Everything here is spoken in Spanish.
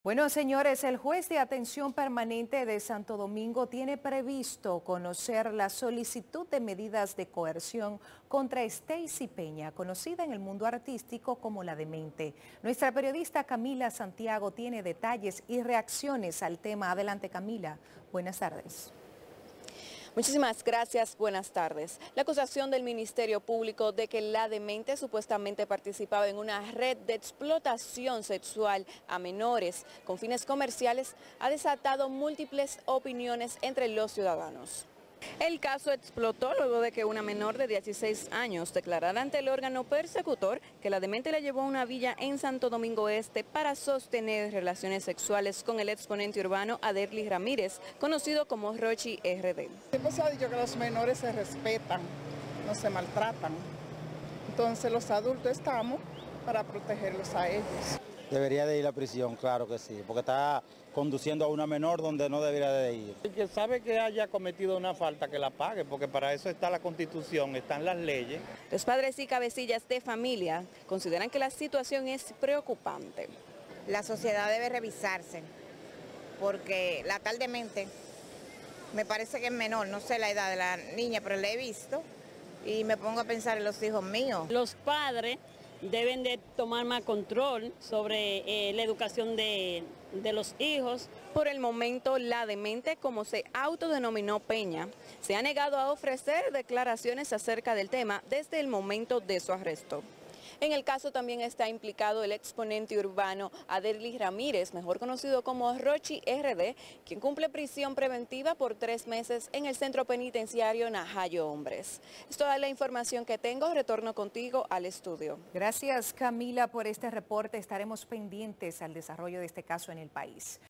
Bueno, señores, el juez de atención permanente de Santo Domingo tiene previsto conocer la solicitud de medidas de coerción contra Stacy Peña, conocida en el mundo artístico como La Demente. Nuestra periodista Camila Santiago tiene detalles y reacciones al tema. Adelante, Camila. Buenas tardes. Muchísimas gracias, buenas tardes. La acusación del Ministerio Público de que La Demente supuestamente participaba en una red de explotación sexual a menores con fines comerciales ha desatado múltiples opiniones entre los ciudadanos. El caso explotó luego de que una menor de 16 años declarara ante el órgano persecutor que La Demente la llevó a una villa en Santo Domingo Este para sostener relaciones sexuales con el exponente urbano Aderlis Ramírez, conocido como Rochi RD. Siempre se ha dicho que los menores se respetan, no se maltratan. Entonces los adultos estamos para protegerlos a ellos. Debería de ir a prisión, claro que sí, porque está conduciendo a una menor donde no debería de ir. El que sabe que haya cometido una falta, que la pague, porque para eso está la Constitución, están las leyes. Los padres y cabecillas de familia consideran que la situación es preocupante. La sociedad debe revisarse, porque la tal Demente, me parece que es menor, no sé la edad de la niña, pero la he visto y me pongo a pensar en los hijos míos. Los padres deben de tomar más control sobre la educación de los hijos. Por el momento, La Demente, como se autodenominó Peña, se ha negado a ofrecer declaraciones acerca del tema desde el momento de su arresto. En el caso también está implicado el exponente urbano Aderlis Ramírez, mejor conocido como Rochi RD, quien cumple prisión preventiva por 3 meses en el centro penitenciario Najayo Hombres. Es toda la información que tengo. Retorno contigo al estudio. Gracias, Camila, por este reporte. Estaremos pendientes al desarrollo de este caso en el país.